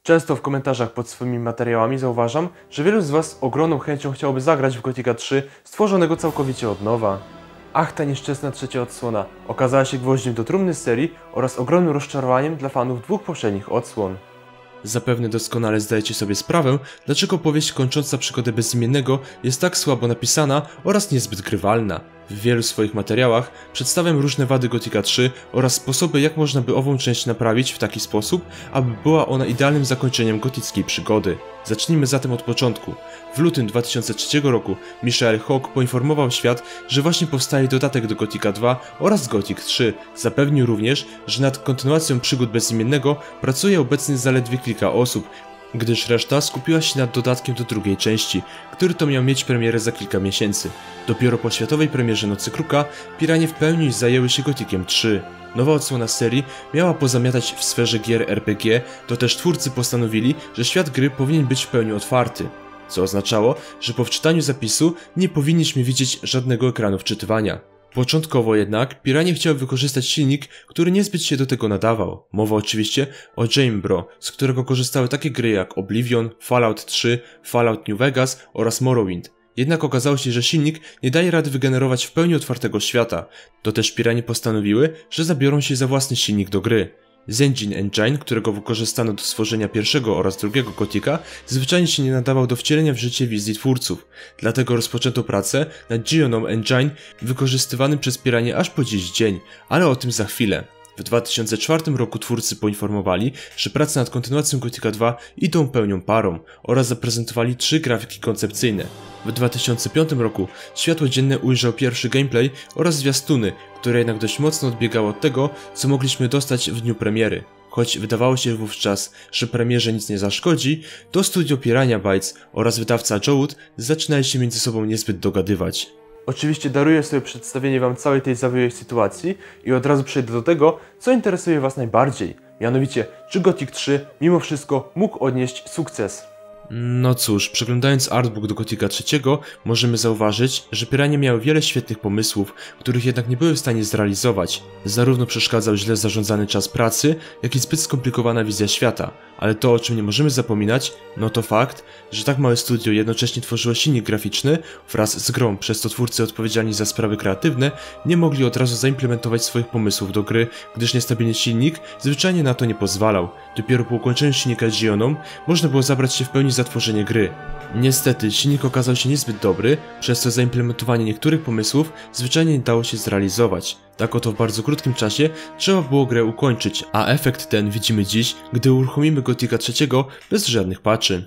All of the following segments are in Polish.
Często w komentarzach pod swoimi materiałami zauważam, że wielu z Was ogromną chęcią chciałoby zagrać w Gothica 3 stworzonego całkowicie od nowa. Ach, ta nieszczęsna trzecia odsłona okazała się gwoździem do trumny serii oraz ogromnym rozczarowaniem dla fanów dwóch poprzednich odsłon. Zapewne doskonale zdajecie sobie sprawę, dlaczego powieść kończąca przygodę Bezimiennego jest tak słabo napisana oraz niezbyt grywalna. W wielu swoich materiałach przedstawiam różne wady Gothica 3 oraz sposoby, jak można by ową część naprawić w taki sposób, aby była ona idealnym zakończeniem gotyckiej przygody. Zacznijmy zatem od początku. W lutym 2003 roku Michael Hawk poinformował świat, że właśnie powstaje dodatek do Gothica 2 oraz Gothic 3. Zapewnił również, że nad kontynuacją przygód Bezimiennego pracuje obecnie zaledwie kilka osób, gdyż reszta skupiła się nad dodatkiem do drugiej części, który to miał mieć premierę za kilka miesięcy. Dopiero po światowej premierze Nocy Kruka piranie w pełni zajęły się Gothiciem 3. Nowa odsłona serii miała pozamiatać w sferze gier RPG, to też twórcy postanowili, że świat gry powinien być w pełni otwarty, co oznaczało, że po wczytaniu zapisu nie powinniśmy widzieć żadnego ekranu wczytywania. Początkowo jednak piranie chciały wykorzystać silnik, który niezbyt się do tego nadawał. Mowa oczywiście o Jamebro, z którego korzystały takie gry jak Oblivion, Fallout 3, Fallout New Vegas oraz Morrowind. Jednak okazało się, że silnik nie daje rady wygenerować w pełni otwartego świata. To też piranie postanowiły, że zabiorą się za własny silnik do gry. Zenjin Engine, którego wykorzystano do stworzenia pierwszego oraz drugiego Gothica, zwyczajnie się nie nadawał do wcielenia w życie wizji twórców. Dlatego rozpoczęto pracę nad Geonome Engine, wykorzystywanym przez piranie aż po dziś dzień, ale o tym za chwilę. W 2004 roku twórcy poinformowali, że prace nad kontynuacją Gothica 2 idą pełnią parą oraz zaprezentowali 3 grafiki koncepcyjne. W 2005 roku światło dzienne ujrzał pierwszy gameplay oraz zwiastuny, które jednak dość mocno odbiegało od tego, co mogliśmy dostać w dniu premiery. Choć wydawało się wówczas, że premierze nic nie zaszkodzi, to studio Piranha Bytes oraz wydawca Jowood zaczynali się między sobą niezbyt dogadywać. Oczywiście daruję sobie przedstawienie Wam całej tej zawiłej sytuacji i od razu przejdę do tego, co interesuje Was najbardziej. Mianowicie, czy Gothic 3 mimo wszystko mógł odnieść sukces? No cóż, przeglądając artbook do Gothica 3 możemy zauważyć, że piranie miały wiele świetnych pomysłów, których jednak nie były w stanie zrealizować. Zarówno przeszkadzał źle zarządzany czas pracy, jak i zbyt skomplikowana wizja świata. Ale to, o czym nie możemy zapominać, no to fakt, że tak małe studio jednocześnie tworzyło silnik graficzny wraz z grą, przez co twórcy odpowiedzialni za sprawy kreatywne nie mogli od razu zaimplementować swoich pomysłów do gry, gdyż niestabilny silnik zwyczajnie na to nie pozwalał. Dopiero po ukończeniu silnika Geonome można było zabrać się w pełni za tworzenie gry. Niestety silnik okazał się niezbyt dobry, przez co zaimplementowanie niektórych pomysłów zwyczajnie nie dało się zrealizować. Tak oto w bardzo krótkim czasie trzeba było grę ukończyć, a efekt ten widzimy dziś, gdy uruchomimy Gothica 3 bez żadnych patchy.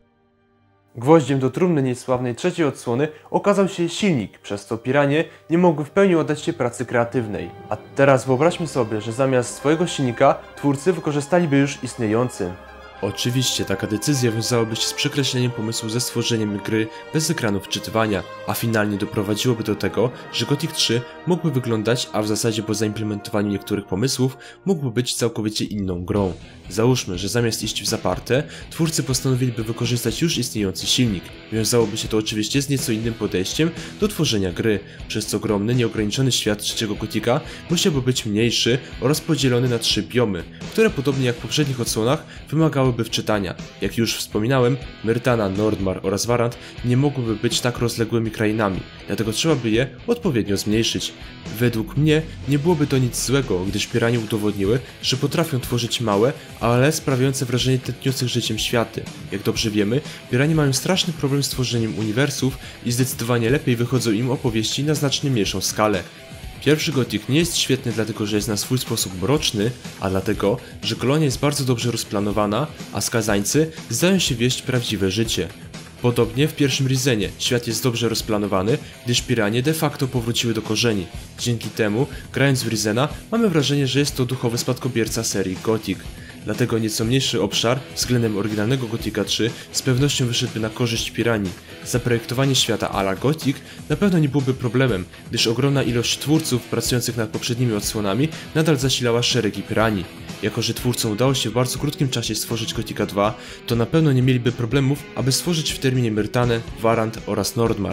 Gwoździem do trumny niesławnej trzeciej odsłony okazał się silnik, przez co piranie nie mogły w pełni oddać się pracy kreatywnej. A teraz wyobraźmy sobie, że zamiast swojego silnika twórcy wykorzystaliby już istniejący. Oczywiście taka decyzja wiązałaby się z przekreśleniem pomysłu ze stworzeniem gry bez ekranu wczytywania, a finalnie doprowadziłoby do tego, że Gothic 3 mógłby wyglądać, a w zasadzie po zaimplementowaniu niektórych pomysłów mógłby być całkowicie inną grą. Załóżmy, że zamiast iść w zaparte, twórcy postanowiliby wykorzystać już istniejący silnik. Wiązałoby się to oczywiście z nieco innym podejściem do tworzenia gry, przez co ogromny, nieograniczony świat trzeciego Gothica musiałby być mniejszy oraz podzielony na 3 biomy, które podobnie jak w poprzednich odsłonach wymagałyby wczytania. Jak już wspominałem, Myrtana, Nordmar oraz Warant nie mogłyby być tak rozległymi krainami, dlatego trzeba by je odpowiednio zmniejszyć. Według mnie nie byłoby to nic złego, gdyż piranie udowodniły, że potrafią tworzyć małe, ale sprawiające wrażenie tętniących życiem światy. Jak dobrze wiemy, piranie mają straszny problem z tworzeniem uniwersów i zdecydowanie lepiej wychodzą im opowieści na znacznie mniejszą skalę. Pierwszy Gothic nie jest świetny dlatego, że jest na swój sposób mroczny, a dlatego, że kolonia jest bardzo dobrze rozplanowana, a skazańcy zdają się wieść prawdziwe życie. Podobnie w pierwszym Risenie świat jest dobrze rozplanowany, gdyż piranie de facto powróciły do korzeni. Dzięki temu, grając w Risena, mamy wrażenie, że jest to duchowy spadkobierca serii Gothic. Dlatego nieco mniejszy obszar względem oryginalnego Gothica 3 z pewnością wyszedłby na korzyść piranii. Zaprojektowanie świata a la Gothic na pewno nie byłoby problemem, gdyż ogromna ilość twórców pracujących nad poprzednimi odsłonami nadal zasilała szeregi piranii. Jako że twórcom udało się w bardzo krótkim czasie stworzyć Gothica 2, to na pewno nie mieliby problemów, aby stworzyć w terminie Myrtanę, Warant oraz Nordmar.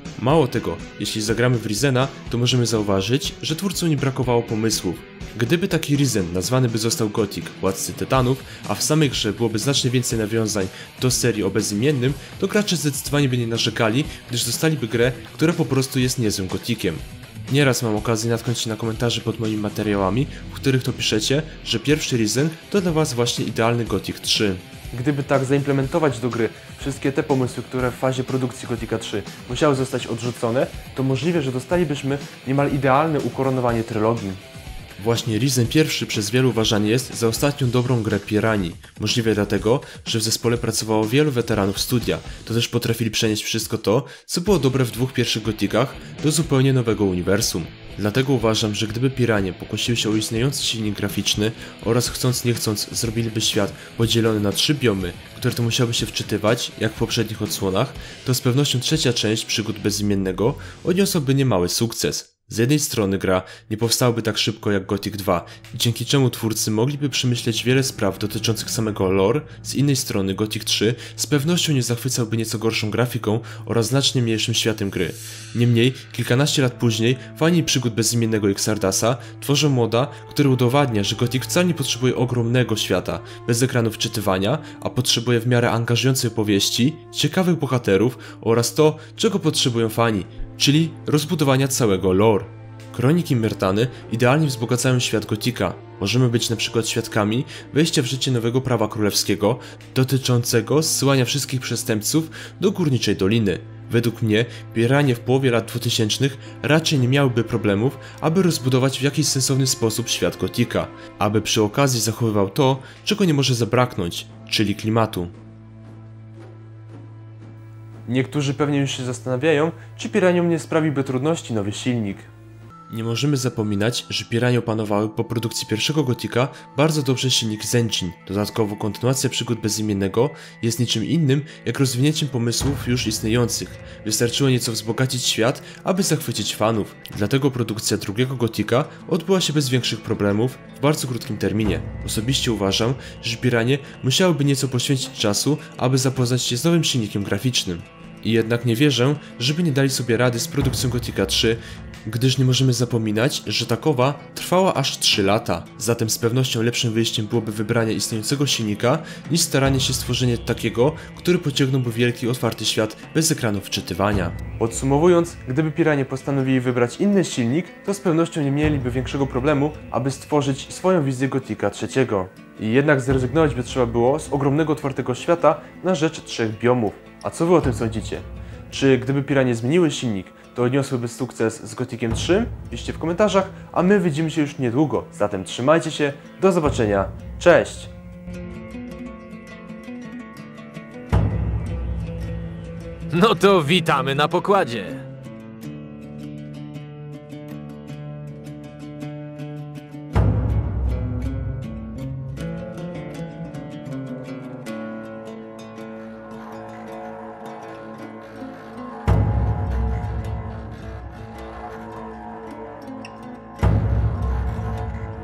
Mało tego, jeśli zagramy w Risena, to możemy zauważyć, że twórcom nie brakowało pomysłów. Gdyby taki Risen nazwany by został Gothic, Władcy Tytanów, a w samej grze byłoby znacznie więcej nawiązań do serii o bezimiennym, to gracze zdecydowanie by nie narzekali, gdyż dostaliby grę, która po prostu jest niezłym Gothiciem. Nieraz mam okazję natknąć się na komentarze pod moimi materiałami, w których to piszecie, że pierwszy Risen to dla was właśnie idealny Gothic 3. Gdyby tak zaimplementować do gry wszystkie te pomysły, które w fazie produkcji Gothica 3 musiały zostać odrzucone, to możliwe, że dostalibyśmy niemal idealne ukoronowanie trylogii. Właśnie Risen pierwszy przez wielu uważany jest za ostatnią dobrą grę Piranii. Możliwe dlatego, że w zespole pracowało wielu weteranów studia, to też potrafili przenieść wszystko to, co było dobre w dwóch pierwszych Gothicach, do zupełnie nowego uniwersum. Dlatego uważam, że gdyby Piranie pokusiły się o istniejący silnik graficzny oraz chcąc nie chcąc zrobiliby świat podzielony na 3 biomy, które to musiały się wczytywać, jak w poprzednich odsłonach, to z pewnością trzecia część Przygód Bezimiennego odniosłaby niemały sukces. Z jednej strony gra nie powstałaby tak szybko jak Gothic 2, dzięki czemu twórcy mogliby przemyśleć wiele spraw dotyczących samego lore, z innej strony Gothic 3 z pewnością nie zachwycałby nieco gorszą grafiką oraz znacznie mniejszym światem gry. Niemniej, kilkanaście lat później fani Przygód Bezimiennego Xardasa tworzą moda, który udowadnia, że Gothic wcale nie potrzebuje ogromnego świata, bez ekranu wczytywania, a potrzebuje w miarę angażującej opowieści, ciekawych bohaterów oraz to, czego potrzebują fani, czyli rozbudowania całego lore. Kroniki Myrtany idealnie wzbogacają świat Gothica. Możemy być na przykład świadkami wejścia w życie nowego prawa królewskiego dotyczącego zsyłania wszystkich przestępców do Górniczej Doliny. Według mnie Piranie w połowie lat 2000 raczej nie miałyby problemów, aby rozbudować w jakiś sensowny sposób świat Gothica, aby przy okazji zachowywał to, czego nie może zabraknąć, czyli klimatu. Niektórzy pewnie już się zastanawiają, czy Piraniom nie sprawiłby trudności nowy silnik. Nie możemy zapominać, że Piranie opanowały po produkcji pierwszego Gothica bardzo dobrze silnik Zenjin. Dodatkowo kontynuacja Przygód Bezimiennego jest niczym innym jak rozwinięciem pomysłów już istniejących. Wystarczyło nieco wzbogacić świat, aby zachwycić fanów. Dlatego produkcja drugiego Gothica odbyła się bez większych problemów w bardzo krótkim terminie. Osobiście uważam, że Piranie musiałyby nieco poświęcić czasu, aby zapoznać się z nowym silnikiem graficznym. I jednak nie wierzę, żeby nie dali sobie rady z produkcją Gothica 3, gdyż nie możemy zapominać, że takowa trwała aż 3 lata. Zatem z pewnością lepszym wyjściem byłoby wybranie istniejącego silnika, niż staranie się stworzenie takiego, który pociągnąłby wielki, otwarty świat bez ekranu wczytywania. Podsumowując, gdyby Piranie postanowili wybrać inny silnik, to z pewnością nie mieliby większego problemu, aby stworzyć swoją wizję Gothica 3. I jednak zrezygnować by trzeba było z ogromnego, otwartego świata na rzecz 3 biomów. A co wy o tym sądzicie? Czy gdyby Piranie zmieniły silnik, to odniosłyby sukces z Gothiciem 3? Piszcie w komentarzach, a my widzimy się już niedługo. Zatem trzymajcie się, do zobaczenia, cześć! No to witamy na pokładzie.